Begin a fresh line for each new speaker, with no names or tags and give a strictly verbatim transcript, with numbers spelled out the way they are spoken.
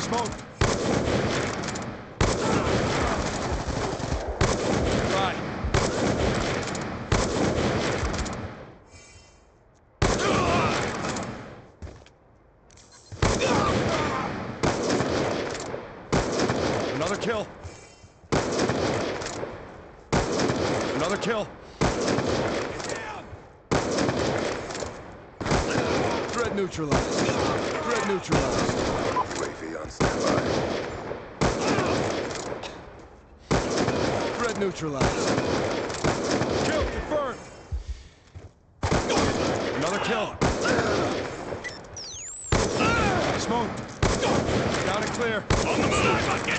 Smoke. Right. Another kill. Another kill. Threat neutralized. Threat neutralized.
U A V on standby.
Threat neutralized. Kill confirmed. Another kill. Smoke. Down and clear.
On the move!